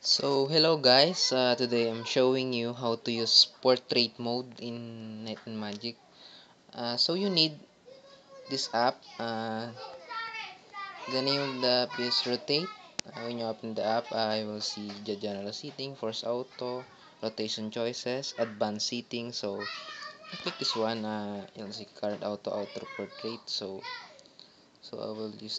So hello guys, today I'm showing you how to use portrait mode in Night and Magic. So you need this app. The name of the app is Rotate. When you open the app, you will see the general setting, force auto, rotation choices, advanced setting. So I click this one. You'll see card auto portrait. So I will use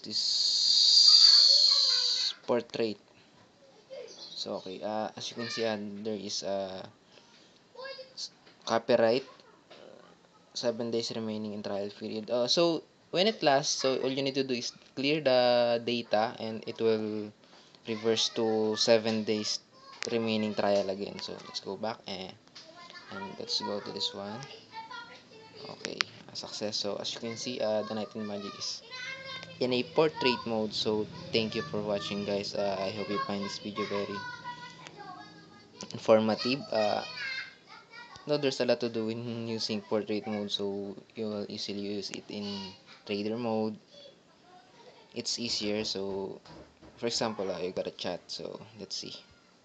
this portrait. So okay. As you can see, there is a copyright 7 days remaining in trial period. So when it lasts, so all you need to do is clear the data and it will reverse to 7 days remaining trial again. So let's go back and let's go to this one. Okay, a success. So as you can see, the Night in Magic is in a portrait mode. So thank you for watching, guys. I hope you find this video very informative. No, there's a lot to do in using portrait mode, so you will easily use it in trader mode. It's easier. So for example, you got a chat, so let's see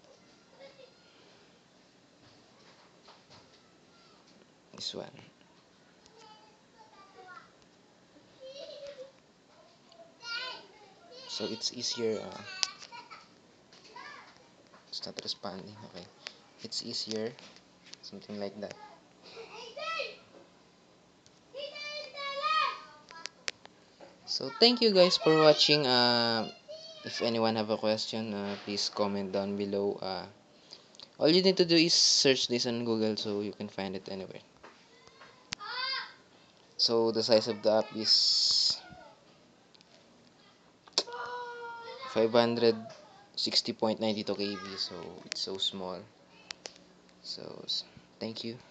this one. So it's easier. It's not responding. Okay, it's easier, something like that. So thank you guys for watching. If anyone have a question, please comment down below. All you need to do is search this on Google, so you can find it anywhere. So the size of the app is 560.92 KB, so it's so small. So thank you.